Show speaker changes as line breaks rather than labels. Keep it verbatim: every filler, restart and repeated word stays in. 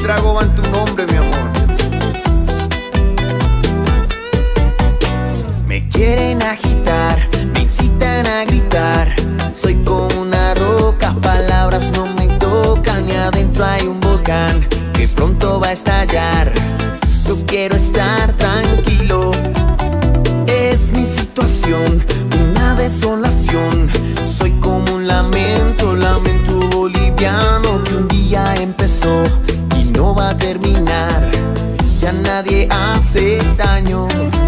trago va en tu nombre, mi amor. Me quieren agitar, me incitan a gritar. Soy como una roca, palabras no me tocan. Y adentro hay un volcán que pronto va a estallar. Yo quiero estar tranquilo. Es mi situación, una desolación. Soy como un lamento, lamento boliviano que un día empezó y no va a terminar. Ya nadie hace daño.